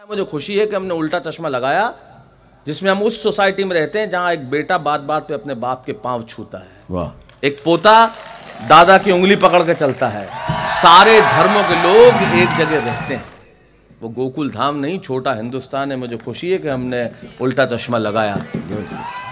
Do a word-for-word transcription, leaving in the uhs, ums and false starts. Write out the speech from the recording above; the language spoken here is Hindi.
मुझे खुशी है कि हमने उल्टा चश्मा लगाया, जिसमें हम उस सोसाइटी में रहते हैं जहां एक बेटा बात बात पे अपने बाप के पांव छूता है, वाह, एक पोता दादा की उंगली पकड़ के चलता है, सारे धर्मों के लोग एक जगह रहते हैं। वो गोकुल धाम नहीं, छोटा हिंदुस्तान है। मुझे खुशी है कि हमने उल्टा चश्मा लगाया।